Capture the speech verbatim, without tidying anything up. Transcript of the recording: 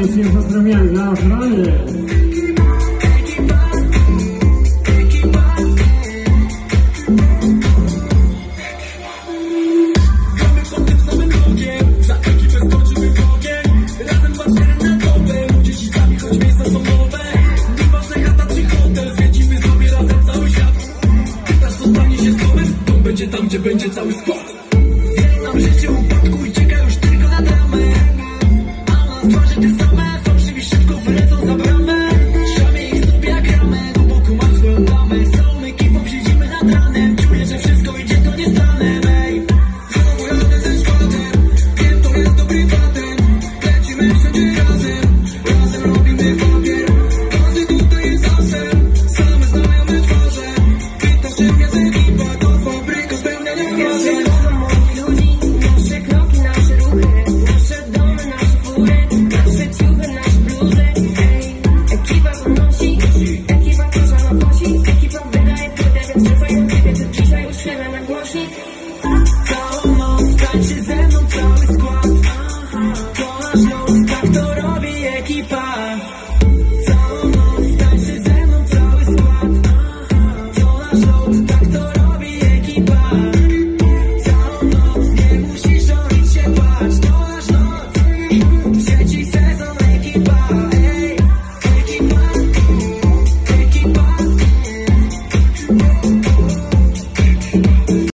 serdecznie pozdrawiam dla ochrony. Będzie tam, gdzie będzie cały skład. Wiele nam życie upadku i czeka już tylko na dramę. A na twarzy te same, fałszywi szybko wylecą za bramę. Szamie ich sobie jak ramę, do boku mam swoją damę. Z całą ekipą siedzimy nad ranem. Czuję, że wszystko idzie zgodnie z planem. Ej, znowu jadę ze składem. Wiem, to jest dobry patent. Lecimy wszędzie razem. Razem robimy papier. Każdy tutaj jest asem. Same znajome twarze. Pytasz się mnie z ekipa, to fabryka spełniania marzeń. Nasze kroki, nasze ruchy, nasze domy, nasze fury, nasze ciuchy, nasze bluzy. Ej, ekipa unosi, ekipa koszana nosi, ekipa wydaje płytę, więc rzucają ciebie, czy dzisiaj już chwilę na głośnik. Całą noc tańczy ze